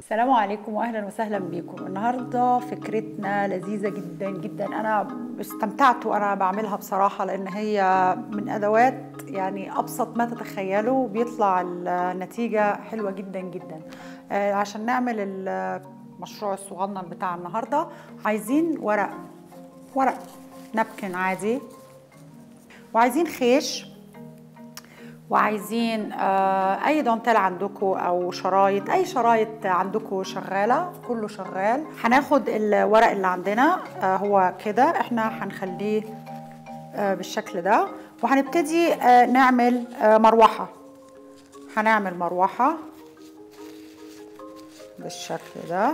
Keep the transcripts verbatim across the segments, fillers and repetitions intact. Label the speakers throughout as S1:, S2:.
S1: السلام عليكم واهلا وسهلا بيكم. النهارده فكرتنا لذيذه جدا جدا، انا استمتعت وانا بعملها بصراحه، لان هي من ادوات يعني ابسط ما تتخيلوا بيطلع النتيجه حلوه جدا جدا. آه عشان نعمل المشروع الصغنن بتاع النهارده عايزين ورق ورق نابكن عادي، وعايزين خيش، وعايزين آه اي دانتيل عندكم او شرايط، اي شرايط عندكم شغاله كله شغال. هناخد الورق اللي عندنا آه هو كده، احنا هنخليه آه بالشكل ده، وهنبتدي آه نعمل آه مروحه. هنعمل مروحه بالشكل ده.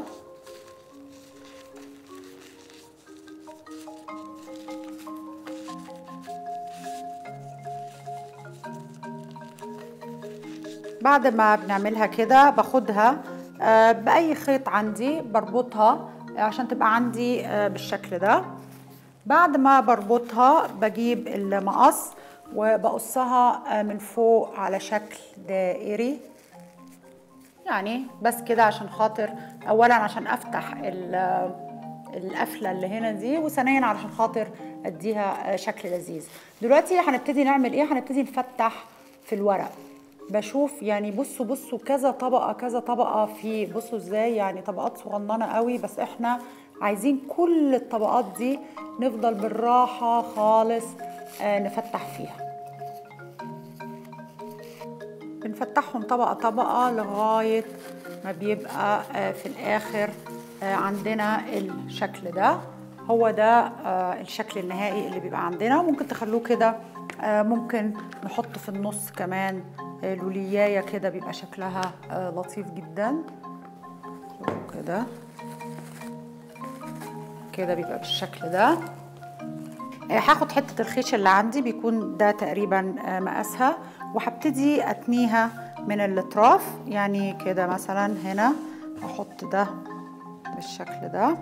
S1: بعد ما بنعملها كده باخدها بأي خيط عندي بربطها عشان تبقى عندي بالشكل ده. بعد ما بربطها بجيب المقص وبقصها من فوق على شكل دائري، يعني بس كده عشان خاطر اولا عشان افتح القفله اللي هنا دي، وثانيا علشان خاطر اديها شكل لذيذ. دلوقتي هنبتدي نعمل ايه؟ هنبتدي نفتح في الورق. بشوف يعني بصوا بصوا كذا طبقه كذا طبقه في، بصوا ازاي يعني طبقات صغننه قوي، بس احنا عايزين كل الطبقات دي نفضل بالراحه خالص آه نفتح فيها. بنفتحهم طبقه طبقه لغايه ما بيبقى آه في الاخر آه عندنا الشكل ده. هو ده آه الشكل النهائي اللي بيبقى عندنا. ممكن تخلوه كده، آه ممكن نحط في النص كمان لوليايه كده، بيبقى شكلها لطيف جدا كده كده، بيبقى بالشكل ده. هاخد حته الخيش اللي عندي بيكون ده تقريبا مقاسها، وهبتدي اتنيها من الاطراف، يعني كده مثلا هنا احط ده بالشكل ده.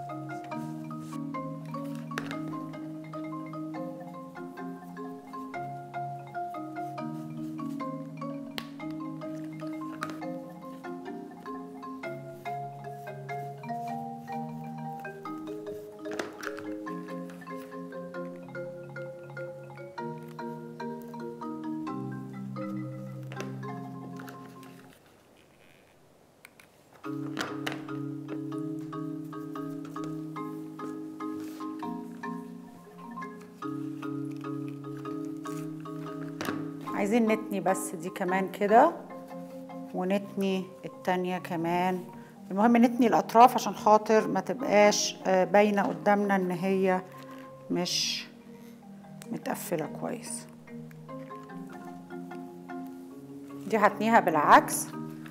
S1: عايزين نتني بس دي كمان كده، ونتني التانية كمان. المهم نتني الأطراف عشان خاطر ما تبقاش باينة قدامنا إن هي مش متقفلة كويس. دي هتنيها بالعكس.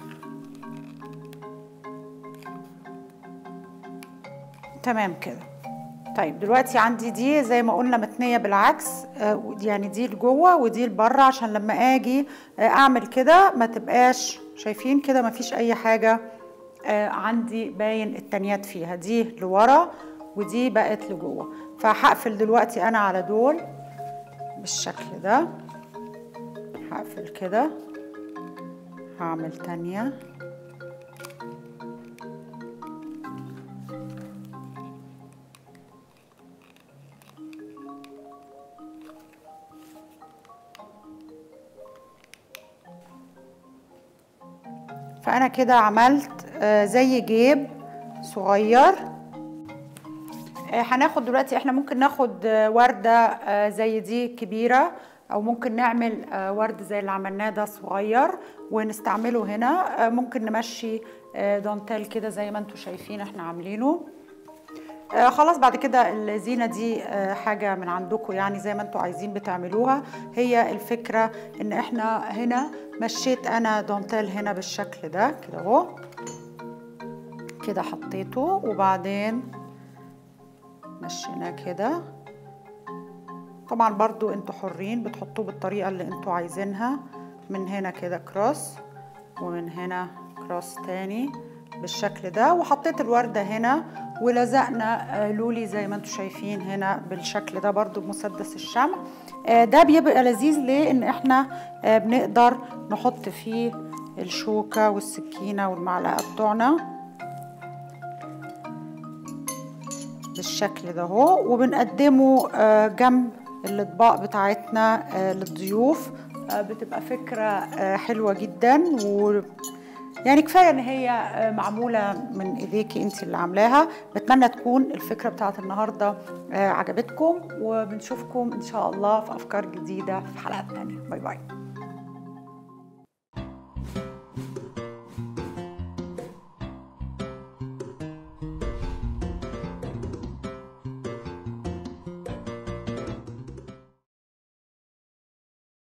S1: تمام كده. طيب دلوقتي عندي دي زي ما قلنا متنيه بالعكس، يعني دي لجوه ودي لبره، عشان لما اجي اعمل كده ما تبقاش شايفين كده ما فيش اي حاجه عندي باين التانيات فيها. دي لورا ودي بقت لجوه. فهقفل دلوقتي انا على دول بالشكل ده. هقفل كده، هعمل تانيه. فأنا كده عملت زي جيب صغير. هناخد دلوقتي، احنا ممكن ناخد وردة زي دي كبيرة، أو ممكن نعمل ورد زي اللي عملناه ده صغير ونستعمله هنا. ممكن نمشي دانتيل كده زي ما انتوا شايفين احنا عاملينه. آه خلاص بعد كده الزينة دي آه حاجة من عندكم، يعني زي ما انتوا عايزين بتعملوها. هي الفكرة ان احنا هنا مشيت انا دانتيل هنا بالشكل ده كده اهو، كده حطيته وبعدين مشيناه كده. طبعا برضو انتوا حرين بتحطوه بالطريقة اللي انتوا عايزينها. من هنا كده كروس، ومن هنا كروس تاني بالشكل ده. وحطيت الوردة هنا ولزقنا لولي زي ما انتم شايفين هنا بالشكل ده برضو بمسدس الشمع. ده بيبقى لذيذ ليه؟ ان احنا بنقدر نحط فيه الشوكة والسكينة والمعلقة بتوعنا بالشكل ده اهو، وبنقدمه جنب الاطباق بتاعتنا للضيوف. بتبقى فكرة حلوة جدا، و يعني كفاية ان هي معمولة من ايديكي انت اللي عاملاها. بتمنى تكون الفكرة بتاعت النهاردة عجبتكم، وبنشوفكم ان شاء الله في افكار جديدة في حلقات تانية. باي باي.